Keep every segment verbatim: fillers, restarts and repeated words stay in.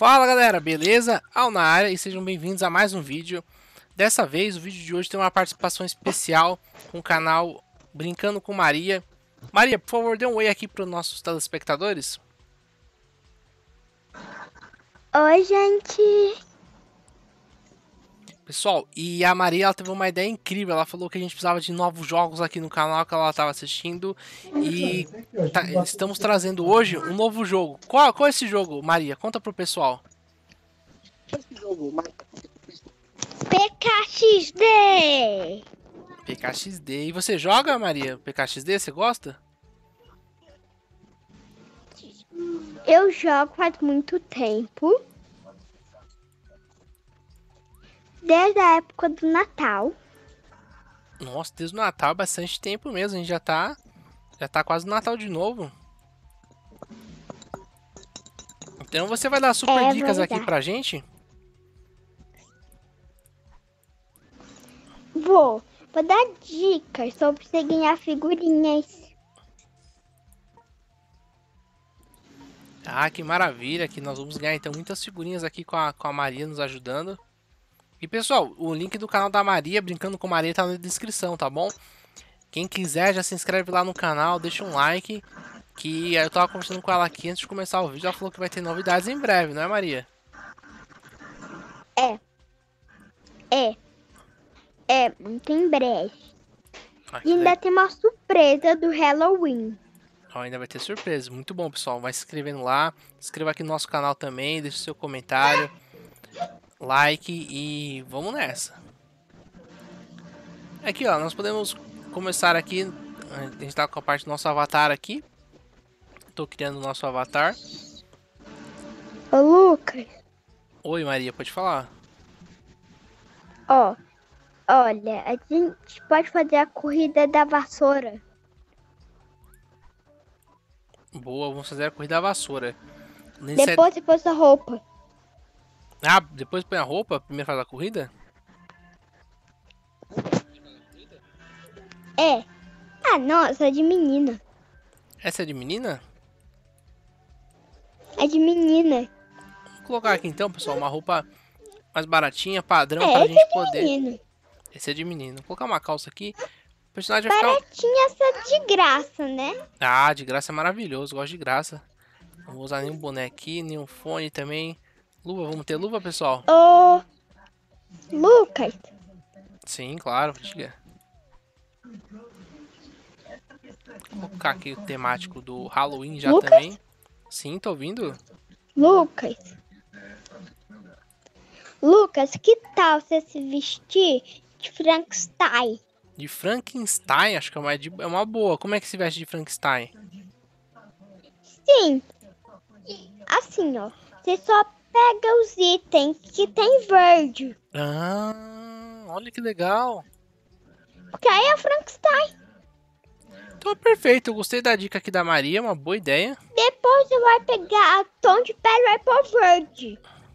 Fala galera, beleza? Al na área e sejam bem-vindos a mais um vídeo. Dessa vez o vídeo de hoje tem uma participação especial com o canal Brincando com Maria. Maria, por favor, dê um oi aqui para os nossos telespectadores. Oi, gente! Pessoal, e a Maria ela teve uma ideia incrível. Ela falou que a gente precisava de novos jogos aqui no canal que ela estava assistindo. E tá, estamos trazendo hoje um novo jogo. Qual, qual é esse jogo, Maria? Conta pro pessoal. P K X D! P K X D. E você joga, Maria? P K X D, você gosta? Eu jogo faz muito tempo. Desde a época do Natal. Nossa, desde o Natal é bastante tempo mesmo. A gente já tá, já tá quase no Natal de novo. Então você vai dar super É dicas verdade. aqui pra gente? Vou. Vou dar dicas sobre você ganhar figurinhas. Ah, que maravilha, que nós vamos ganhar então muitas figurinhas aqui com a, com a Maria nos ajudando. E pessoal, o link do canal da Maria, Brincando com Maria, tá na descrição, tá bom? Quem quiser já se inscreve lá no canal, deixa um like. Que eu tava conversando com ela aqui antes de começar o vídeo, ela falou que vai ter novidades em breve, não é, Maria? É. É. É, muito em breve. Ah, que E ainda legal. tem uma surpresa do Halloween. Ó, ainda vai ter surpresa, muito bom, pessoal. Vai se inscrevendo lá, se inscreva aqui no nosso canal também, deixa o seu comentário, like e vamos nessa. Aqui, ó, nós podemos começar aqui. A gente tá com a parte do nosso avatar aqui. Tô criando o nosso avatar. Ô, Lucas, Oi, Maria, pode falar? ó. Olha, a gente pode fazer a corrida da vassoura. Boa, vamos fazer a corrida da vassoura. Nesse- Depois você pôs a roupa. Ah, depois põe a roupa, primeiro faz a corrida? É. Ah, nossa, é de menina. Essa é de menina? É de menina. Vou colocar aqui então, pessoal, uma roupa mais baratinha, padrão, É, para a esse gente é de poder... menino. Esse é de menino. Vou colocar uma calça aqui. O personagem vai ficar... Baratinha essa de graça, né? Ah, de graça é maravilhoso, gosto de graça. Não vou usar nenhum boneco aqui, nenhum fone também. Luva, vamos ter luva, pessoal? Ô, Lucas, Sim, claro, diga. Vou colocar aqui o temático do Halloween já Lucas? também. Sim, tô ouvindo. Lucas. Lucas, que tal você se vestir de Frankenstein? De Frankenstein, acho que é uma, de- é uma boa. Como é que se veste de Frankenstein? Sim. Assim, ó. Você só pega os itens que tem verde. Ah, olha que legal. Porque aí é Frankenstein. Então é perfeito, eu gostei da dica aqui da Maria, uma boa ideia. Depois você vai pegar tom de pele e vai pôr verde.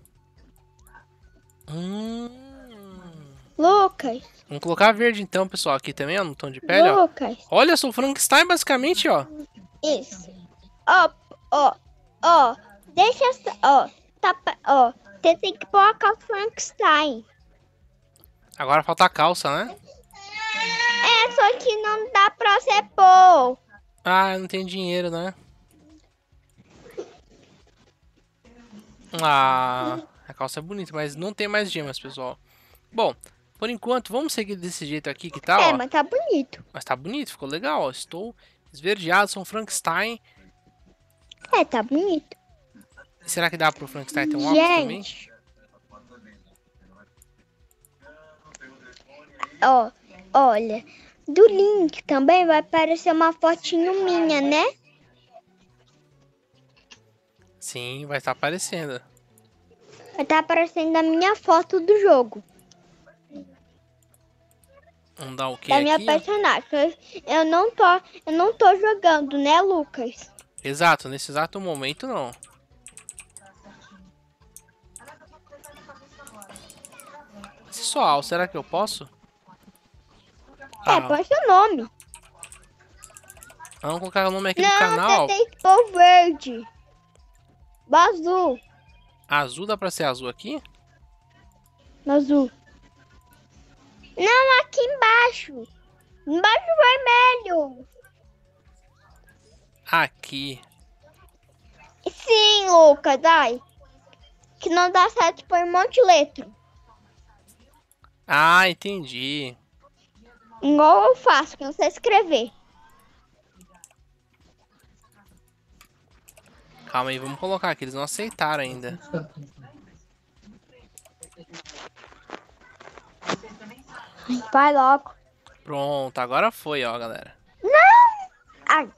Hum. Lucas, Vamos colocar verde então, pessoal, aqui também, ó, no tom de pele, ó. Lucas. Olha, sou o Frankenstein basicamente, ó. Isso. Ó, ó, ó. Deixa essa, ó. Tapa, ó. Você tem que pôr a calça Frankenstein. Agora falta a calça, né? É, só que não dá pra você pôr. Ah, não tem dinheiro, né? Ah, a calça é bonita, mas não tem mais gemas, pessoal. Bom, por enquanto, vamos seguir desse jeito aqui que tá, É, ó. mas tá bonito. Mas tá bonito, ficou legal, ó. Estou esverdeado, sou um Frankenstein. É, tá bonito. Será que dá pro Frankenstein ter um óculos também? Gente. Ó, olha. Do link também vai aparecer uma fotinho minha, né? Sim, vai estar aparecendo. Vai estar aparecendo a minha foto do jogo. Vamos dar o que Da minha aqui? Ó. personagem. Eu não tô, eu não tô jogando, né, Lucas? Exato, nesse exato momento não. Pessoal, será que eu posso? É, Ah, põe seu nome. vamos colocar o nome aqui do Não, canal. você tem que pôr verde. Azul. Azul dá pra ser azul aqui? No azul. Não, aqui embaixo. Embaixo vermelho. Aqui. Sim, Lucas, ai. Que não dá certo por um monte de letra. Ah, entendi. Igual eu faço, que eu não sei escrever. Calma aí, vamos colocar aqui. Eles não aceitaram ainda. Vai logo. Pronto, agora foi, ó, galera. Ai.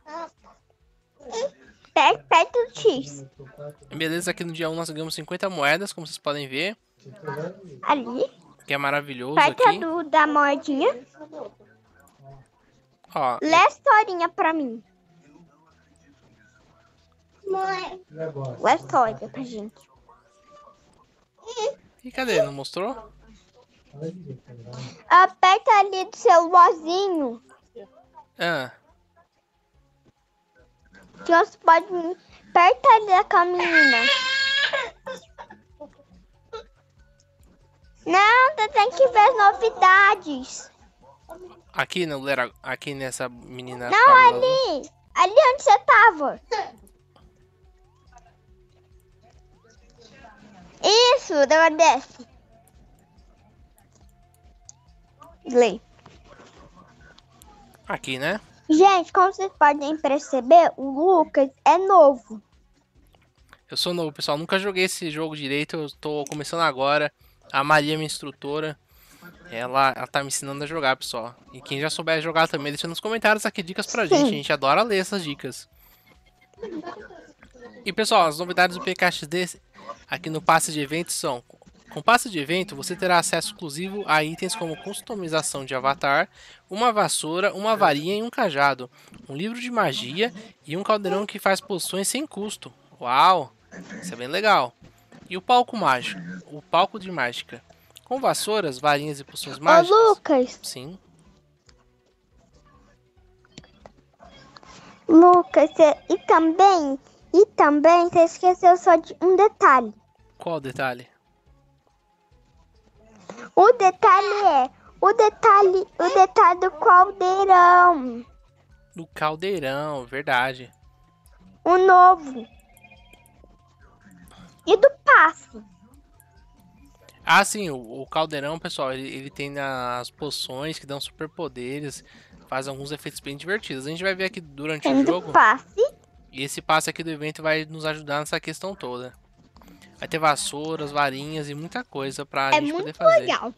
Perto, perto do X. Beleza, aqui no dia um nós ganhamos cinquenta moedas, como vocês podem ver. Ali. Que é maravilhoso Perto aqui. do, da moedinha. Ó, Lê a historinha pra mim. Lê a história pra gente. e cadê? Não mostrou? Aperta ali do celularzinho. Ah, Que você pode... Aperta ali da caminha. Não, você tem que ver as novidades. aqui no Lera, aqui nessa menina. Não, Fábula Azul. ali. Ali onde você tava. Isso, agora desce. Lê. Aqui, né? Gente, como vocês podem perceber, o Lucas é novo. Eu sou novo, pessoal. Nunca joguei esse jogo direito. Eu tô começando agora. A Maria, minha instrutora, ela, ela tá me ensinando a jogar, pessoal. E quem já souber jogar também, deixa nos comentários aqui dicas pra Sim. gente. A gente adora ler essas dicas. E, pessoal, as novidades do P K X D aqui no passe de eventos são... Com o passe de evento, você terá acesso exclusivo a itens como customização de avatar, uma vassoura, uma varinha e um cajado, um livro de magia e um caldeirão que faz poções sem custo. Uau! Isso é bem legal. E o palco mágico, o palco de mágica. Com vassouras, varinhas e poções Ô, mágicas. Lucas. Sim. Lucas, cê- e também, e também você esqueceu só de um detalhe. Qual o detalhe? O detalhe é, o detalhe, o detalhe do caldeirão, Do caldeirão, verdade. o novo. E do passe. Ah, sim, o, o caldeirão, pessoal, ele, ele tem as poções que dão superpoderes, faz alguns efeitos bem divertidos. A gente vai ver aqui durante Tem o do jogo. passe. E esse passe aqui do evento vai nos ajudar nessa questão toda. Vai ter vassouras, varinhas e muita coisa pra É gente poder muito fazer. legal.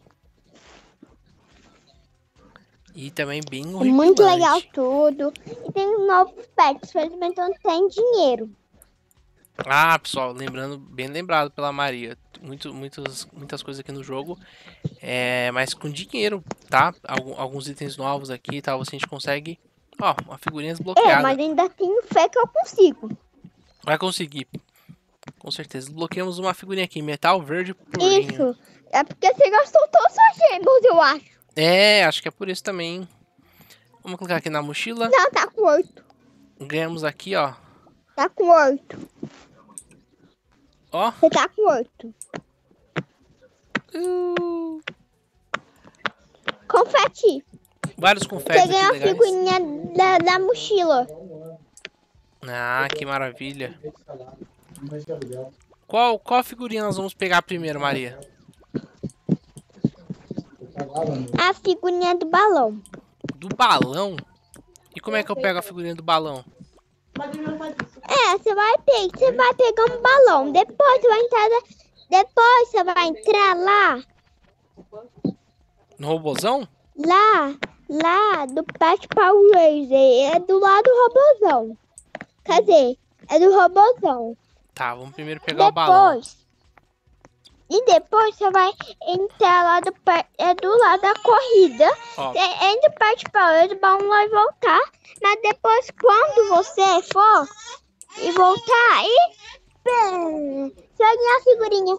E também bem É horripilante. muito legal tudo. E tem novos pets, felizmente não tem dinheiro. Ah, pessoal, lembrando, bem lembrado pela Maria. Muito, muitos, muitas coisas aqui no jogo. É, mas com dinheiro, tá? Algum, alguns itens novos aqui, tá? Você a gente consegue. Ó, uma figurinha É, desbloqueada. mas ainda tenho fé que eu consigo. Vai conseguir. Com certeza. Desbloqueamos uma figurinha aqui, metal verde purinho. Isso. É porque você gastou todas as suas gemas, eu acho. É, acho que é por isso também. Vamos clicar aqui na mochila. Não, tá com oito. Ganhamos aqui, ó. Tá com oito. Ó. Você tá com oito. Uh, Confete. vários Você confetes ganhou a aqui legais. figurinha da, da mochila. Ah, que maravilha. Qual, qual figurinha nós vamos pegar primeiro, Maria? A figurinha do balão. Do balão? E como é que eu pego a figurinha do balão? É, você vai pegar, você vai pegar um balão. Depois você vai entrar, depois você vai entrar lá, No robozão? lá, lá do Pet Power Racer. É do lado do robozão. Quer dizer, é do robozão. Tá, vamos primeiro pegar o balão. Depois. E depois você vai entrar lá do pé- é do lado da corrida. Ó, Você entra o Pet Power, o balão vai voltar. Mas depois, quando você for e voltar, aí pum, você vai ganhar a figurinha.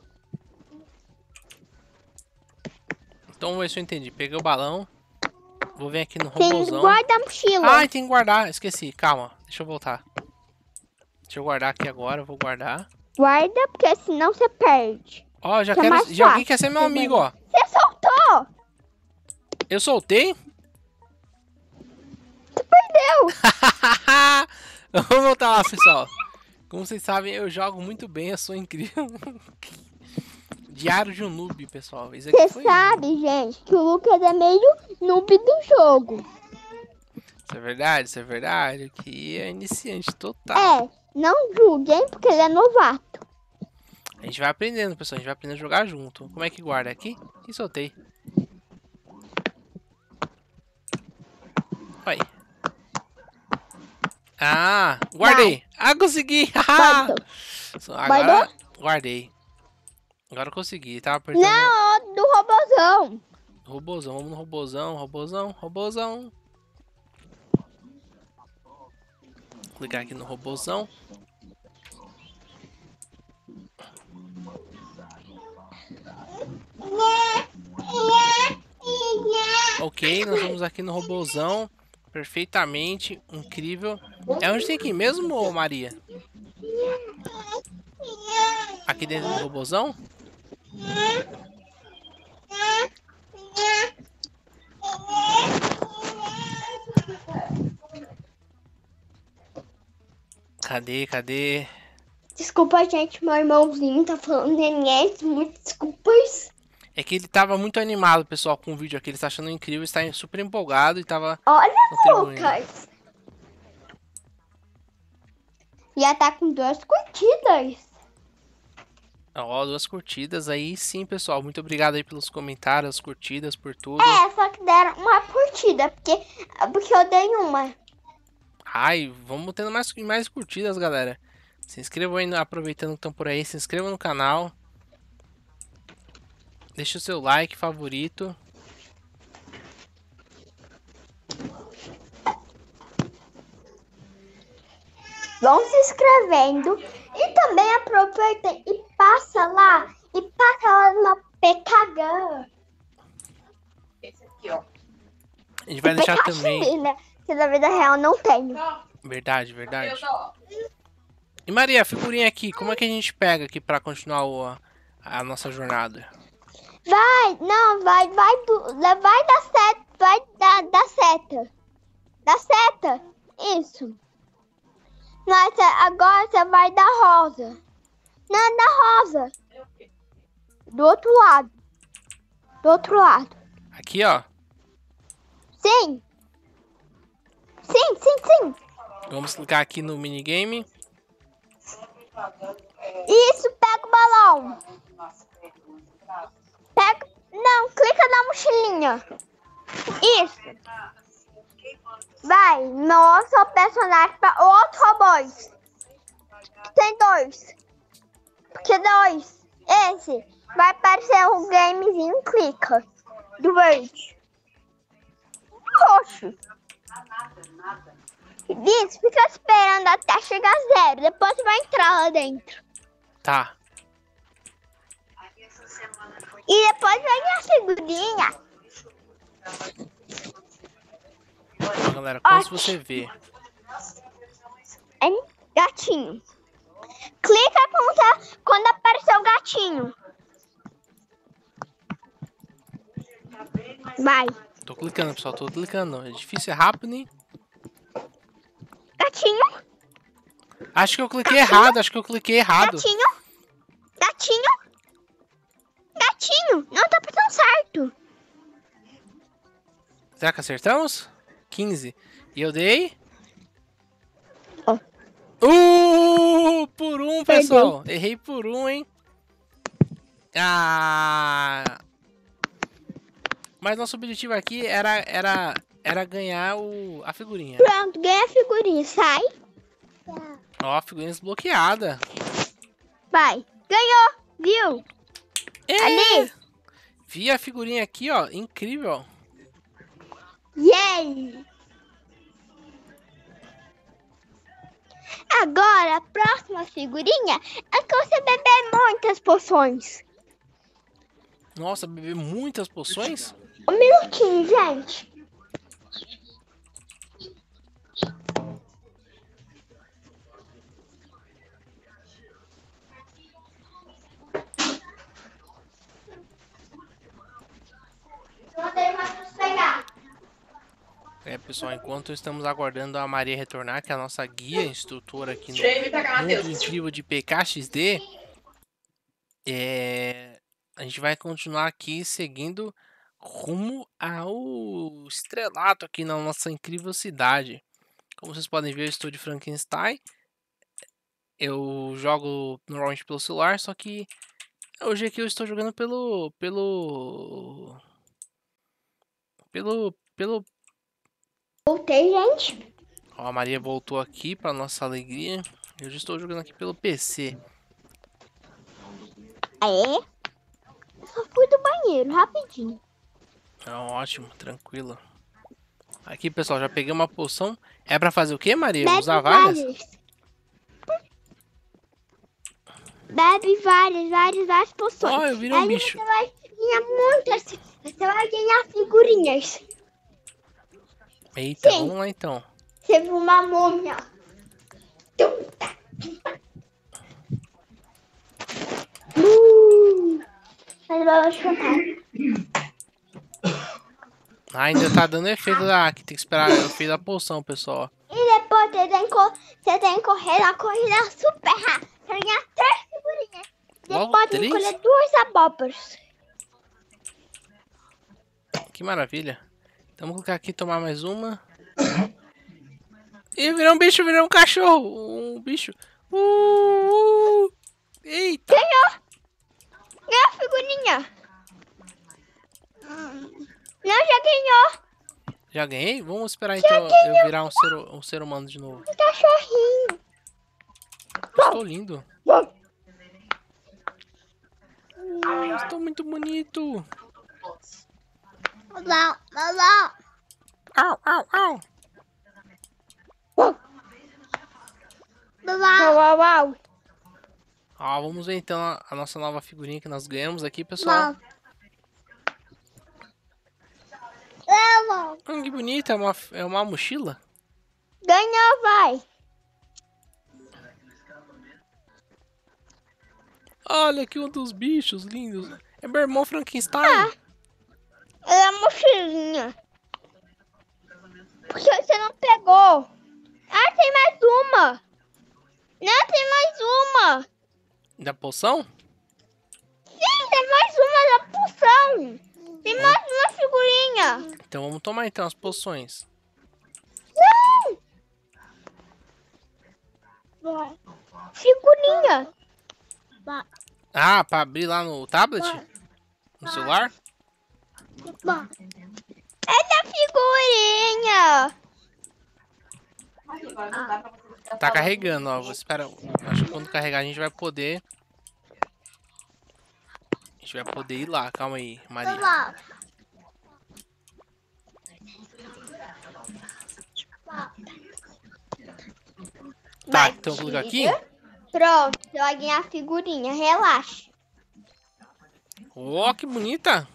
então vamos ver se eu entendi. Peguei o balão. Vou vir aqui no Tem robozão. guarda a mochila. Ai, tem que guardar. Esqueci. Calma. Deixa eu voltar. Deixa eu guardar aqui agora. Eu vou guardar. Guarda, porque senão você perde. Ó, já Que é quero. mais Já alguém fácil quer ser meu também. amigo, ó. Você soltou! Eu soltei? Você perdeu! Vamos voltar lá, pessoal. Como vocês sabem, eu jogo muito bem, eu sou incrível. Diário de um noob, pessoal. Isso aqui Você foi... sabe, gente, que o Lucas é meio noob do jogo. Isso é verdade, isso é verdade. Aqui é iniciante total. É, não julguem porque ele é novato. A gente vai aprendendo, pessoal. A gente vai aprendendo a jogar junto. Como é que guarda aqui? E soltei. Vai. Ah, guardei. Ah, consegui. Guardou. Agora guardei. Agora eu consegui. Tava apertando. Não, do robozão. Robozão, vamos no robozão, robozão, robozão. Vou clicar aqui no robozão. Ok, nós vamos aqui no robozão. Perfeitamente, incrível. É onde tem que ir mesmo, ô Maria? Aqui dentro do robozão? Cadê, cadê? Desculpa, gente, meu irmãozinho tá falando neném, muitas desculpas. É que ele tava muito animado, pessoal, com o vídeo aqui. Ele está achando incrível, está super empolgado e tava... Olha, contribuindo. Lucas. Já tá com duas curtidas. Ó, duas curtidas aí sim, pessoal. Muito obrigado aí pelos comentários, curtidas, por tudo. É, só que deram uma curtida, porque, porque eu dei uma. Ai, vamos tendo mais, mais curtidas, galera. Se inscrevam aí, aproveitando que estão por aí. Se inscrevam no canal. Deixa o seu like, favorito. Vão se inscrevendo. E também aproveita e passa lá. E passa lá numa P K G. Esse aqui, ó. A gente vai deixar também... Né? Que na vida real não tenho. Verdade, verdade. E Maria, a figurinha aqui, como é que a gente pega aqui pra continuar o, a nossa jornada? Vai, não, vai, vai, do, vai dar seta, vai dar, dar seta. Da seta, isso. Mas agora você vai dar rosa. Não, da rosa. Do outro lado. Do outro lado. Aqui, ó. Sim. Sim, sim, sim. Vamos clicar aqui no minigame. Isso, pega o balão. Pega, não, clica na mochilinha. Isso. Vai, mostra o personagem para outro robôs. Tem dois. Porque dois. Esse. Vai aparecer um gamezinho, clica. Do verde. Roxo. Isso, fica esperando até chegar zero. Depois vai entrar lá dentro. Tá. E depois vem a figurinha. Ó, galera, como se você vê. É gatinho. Clica quando, quando aparecer o gatinho. Vai. Tô clicando, pessoal. Tô clicando. É difícil, é rápido, hein? Gatinho. Acho que eu cliquei errado. Acho que eu cliquei errado. Gatinho. Gatinho. Gatinho. Não tá pensando certo. Será que acertamos? quinze. E eu dei? Ó. Uh, por um, pessoal. Errei por um, hein? Ah... Mas nosso objetivo aqui era, era, era ganhar o, a figurinha. Pronto, ganha a figurinha. Sai. Ó, a figurinha desbloqueada. Vai. Ganhou. Viu? É. Ali. Vi a figurinha aqui, ó. Incrível. Yay. Agora, a próxima figurinha é que você beber muitas poções. Nossa, beber muitas poções? Um minutinho, gente. Pessoal, enquanto estamos aguardando a Maria retornar, que é a nossa guia instrutora aqui no Deixa eu pegar, Mundo Matheus. Incrível de P K X D, é... a gente vai continuar aqui seguindo rumo ao estrelato aqui na nossa incrível cidade. Como vocês podem ver, eu estou de Frankenstein. Eu jogo normalmente pelo celular, só que hoje aqui eu estou jogando pelo... Pelo... Pelo... Pelo... Voltei, gente. Ó, a Maria voltou aqui para nossa alegria. Eu já estou jogando aqui pelo P C. Aê. Eu só fui do banheiro, rapidinho. É ótimo, tranquilo. Aqui, pessoal, já peguei uma poção. É pra fazer o quê, Maria? Bebe Usar várias? várias. Bebe várias, várias, várias poções. Ó, eu virei um Aí bicho. você vai ganhar muitas. Você vai ganhar figurinhas. Eita, Sim. vamos lá então. Você viu uma múmia. Uh, mas vamos cantar. Ah, ainda tá dando efeito da... que tem que esperar o efeito da poção, pessoal. E depois você tem, que, você tem que correr na corrida super rápida. Pra ganhar três figurinhas. Logo Depois tem que três? colher duas abóboras. Que maravilha. Então vamos colocar aqui, tomar mais uma. Ih, virou um bicho, virou um cachorro. Um bicho. Uh, uh. Eita. Ganhou! Ganhou a figurinha! Hum. Não, já ganhou! Já ganhei? Vamos esperar então eu virar um ser, um ser humano de novo. Um cachorrinho! Estou lindo. Estou muito bonito. Olá, olá! Au, au, au. Olá! Uau, uau! Ó, vamos ver então a, a nossa nova figurinha que nós ganhamos aqui, pessoal. Uau. Hum, que bonita, é uma, é uma mochila. Ganhou, vai! Olha aqui um dos bichos lindos. É meu irmão Frankenstein. Ah, é a mochilinha. Porque você não pegou. Ah, tem mais uma. Não, tem mais uma. Da poção? Sim, tem mais uma da poção. Tem mais uma figurinha. Então vamos tomar então as poções. Não. Figurinha. Ah, pra abrir lá no tablet? No celular? É da figurinha. Tá carregando, ó. Espera. Acho que quando carregar a gente vai poder. A gente vai poder ir lá. Calma aí, Maria. Tá, então vou colocar aqui. Pronto, você vai ganhar a figurinha. Relaxa. Ó, que bonita.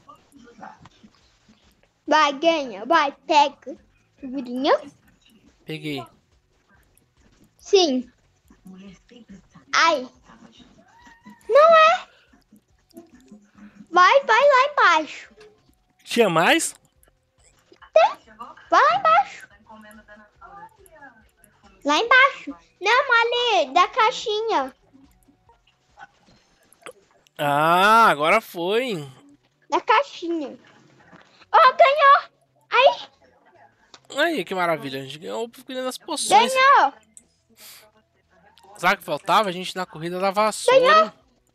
Vai, ganha. Vai, pega. Figurinha. Peguei. Sim. Ai. Não é. Vai, vai lá embaixo. Tinha mais? Tem. Vai lá embaixo. Lá embaixo. Não, ali, da caixinha. Ah, agora foi. Da caixinha. Ó, ganhou. Aí, Aí, que maravilha. A gente ganhou o figurinha das poções. ganhou. Sabe o que faltava? A gente na corrida da vassoura. Ganhou.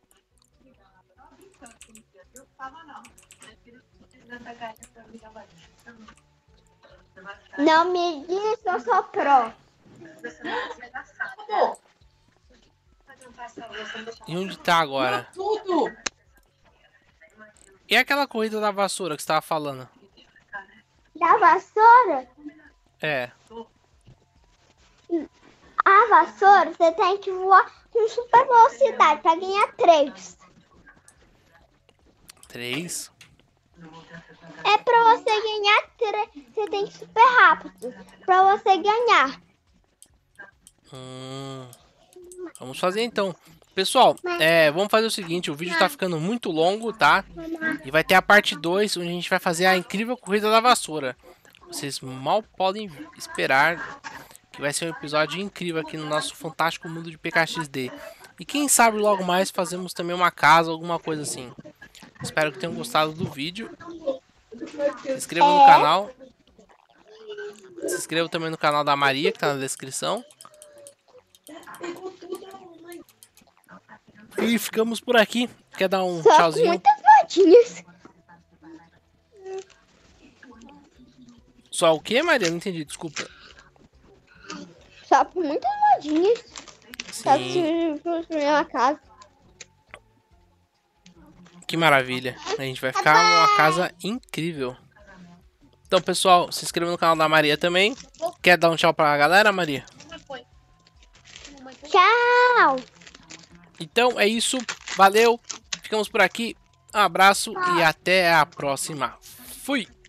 Não me diz que eu sou pro. E onde tá agora? Tudo! E aquela corrida da vassoura que você tava falando? Da vassoura? É. A vassoura, você tem que voar com super velocidade pra ganhar três. Três? É pra você ganhar três. Você tem que ir super rápido. Pra você ganhar. Hum, vamos fazer então. Pessoal, é, vamos fazer o seguinte. O vídeo tá ficando muito longo, tá? E vai ter a parte dois, onde a gente vai fazer a incrível corrida da vassoura. Vocês mal podem esperar que vai ser um episódio incrível aqui no nosso fantástico mundo de P K X D. E quem sabe logo mais fazemos também uma casa, alguma coisa assim. Espero que tenham gostado do vídeo. Se inscrevam no canal. Se inscrevam também no canal da Maria, que tá na descrição. E ficamos por aqui. Quer dar um Só tchauzinho? com muitas modinhas. Só o que, Maria? Não entendi, desculpa. Só com muitas modinhas. Só Sim, se construir uma casa. que maravilha. A gente vai ficar numa casa incrível. Então, pessoal, se inscreva no canal da Maria também. Quer dar um tchau pra galera, Maria? Tchau. Então, é isso. Valeu. Ficamos por aqui. Um abraço e até a próxima. Fui!